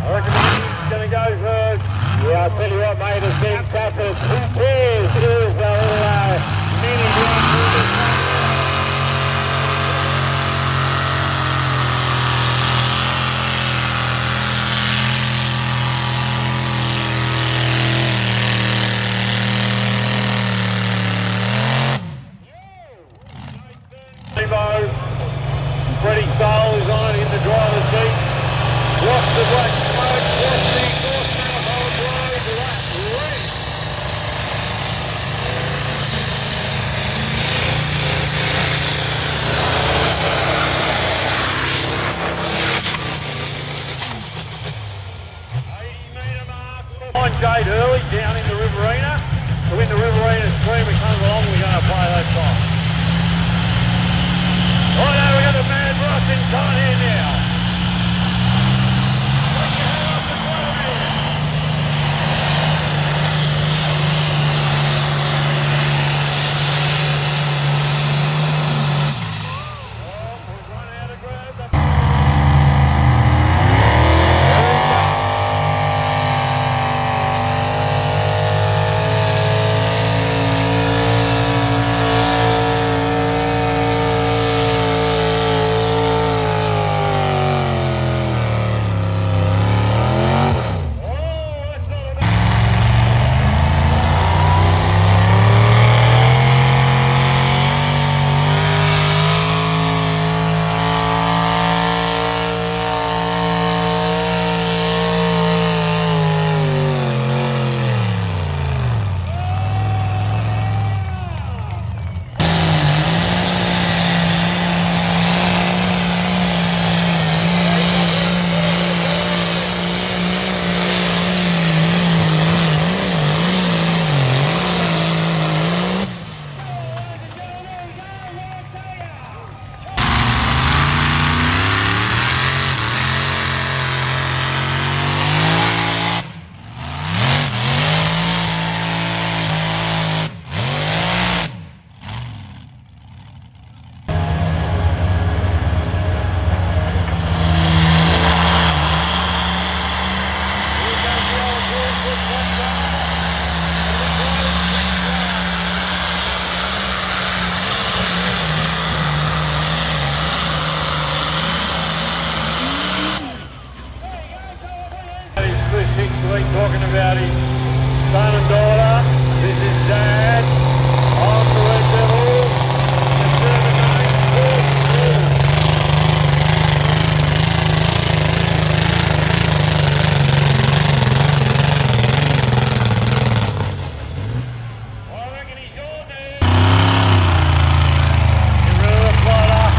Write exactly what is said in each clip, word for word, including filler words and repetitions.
I reckon he's going to go first. Yeah, I'll tell you what, mate, it's been tougher. Two pairs. Here's a little uh, mini block. Freddie Sole is on it in the driver's seat. Watch the black smoke, watch the exhaust manifold blow, the lap red. eighty metre mark. Line gate early down in the Riverina. So when the Riverina stream comes along, we're going to play those times. Oh no, we got the Mad Ross inside here now. Take your head off the front of here. Oh, we've run out of grab. Talking about his son and daughter. This is Dad. I'm the Red Devil. The seven eight four. I reckon he's your dad. Get rid of the flutter.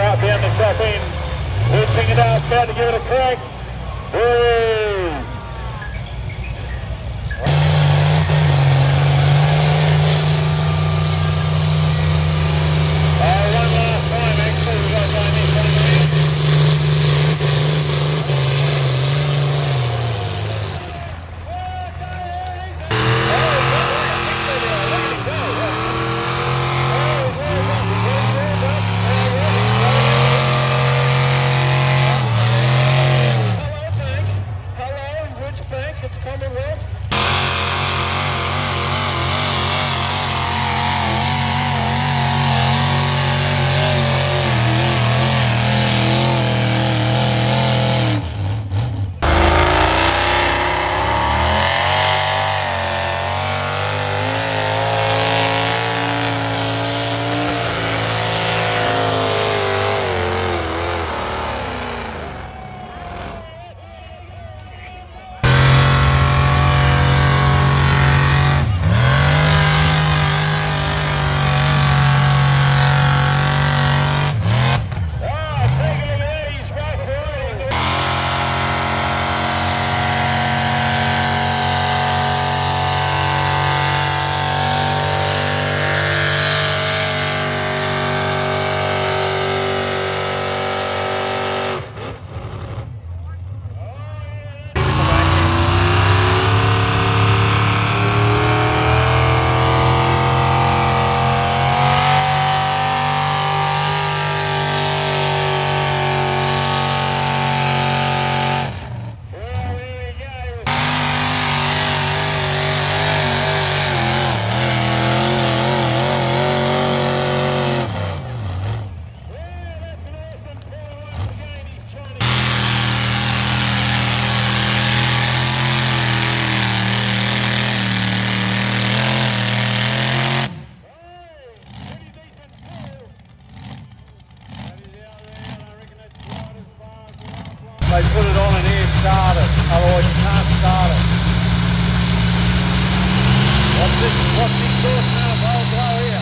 right down the top end. Lifting it up, about to give it a crack. Woo! Oh, one last time actually, we've got to find this one there. They put it on and here started, otherwise you can't start it. What's this, what's this exhaust manifold blow here?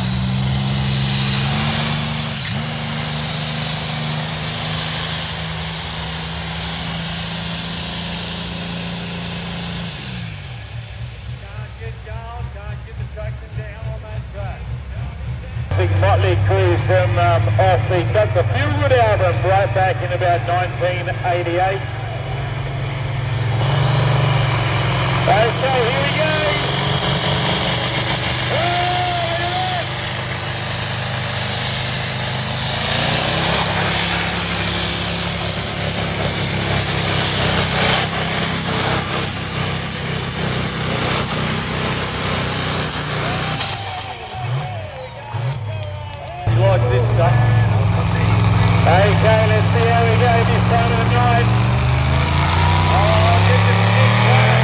Can't get going, can't get the traction down on that track. Big motley crew from um, off the Got the Feel Good album right back in about nineteen eighty-eight. Okay, here we go. You like this stuff? Okay, let's see how we go this time of the night. Oh, get the stick back.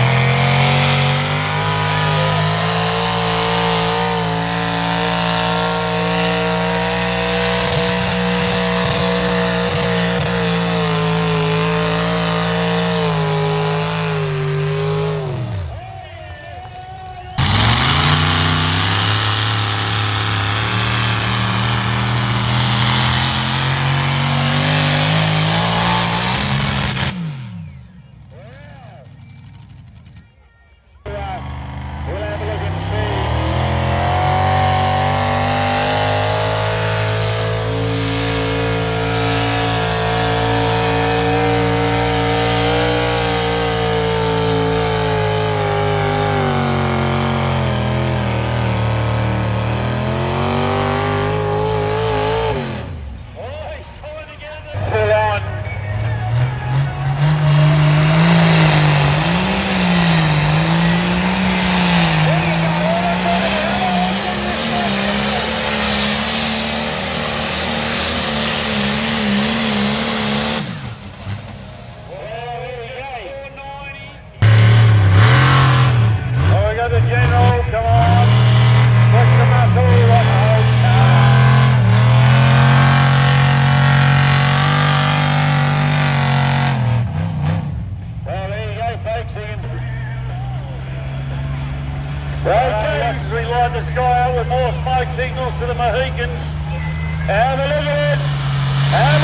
Okay, we light the sky up with more smoke signals to the Mohicans. Have a look at it. Have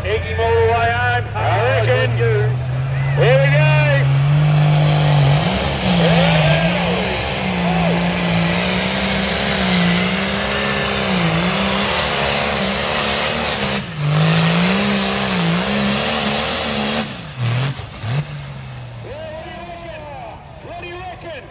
Egg him all the way home. I reckon. Here we go. What do you reckon?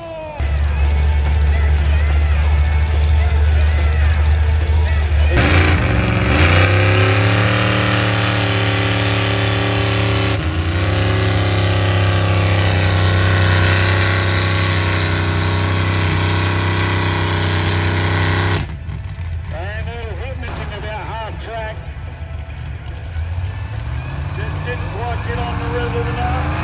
Didn't quite get on the rhythm enough.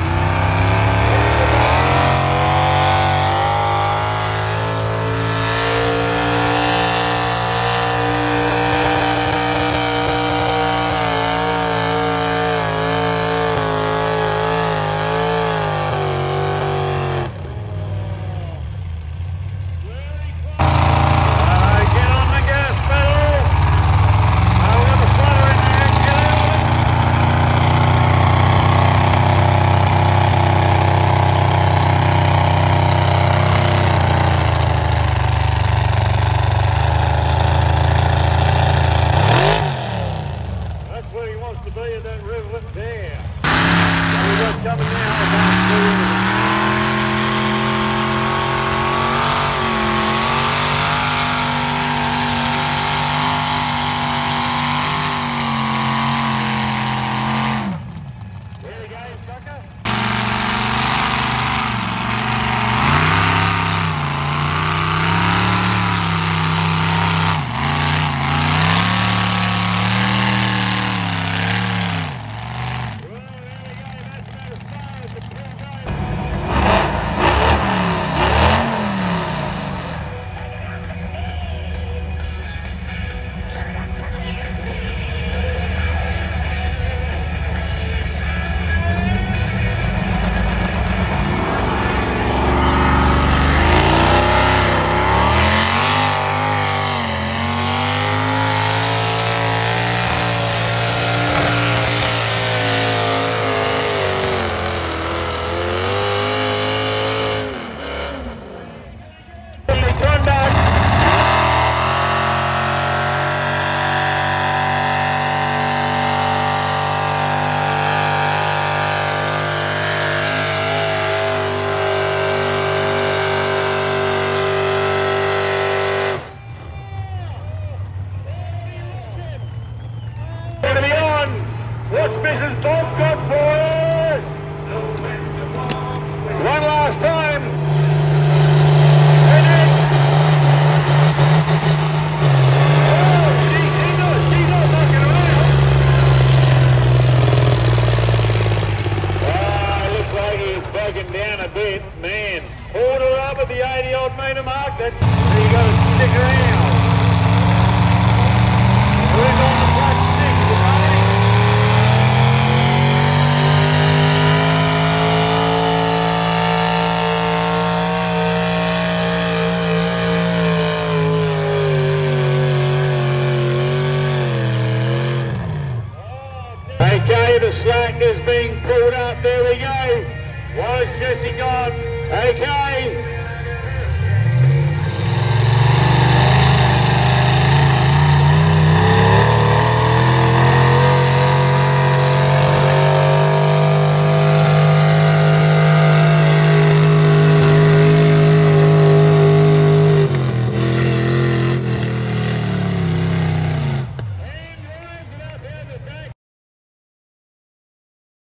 To be at that rivulet there. So we got coming now about two. There he goes, sucker. What's Missus Bob got for us? One last time. And then... Oh, she, she knows, she's not knocking around. Oh, looks like he's bugging down a bit. Man, pulled her up at the eighty odd metre mark. That's where you got to stick around. Who's on the black stick? Is it Marty? Okay, the slack is being pulled up. There we go. What has Jesse got? Okay.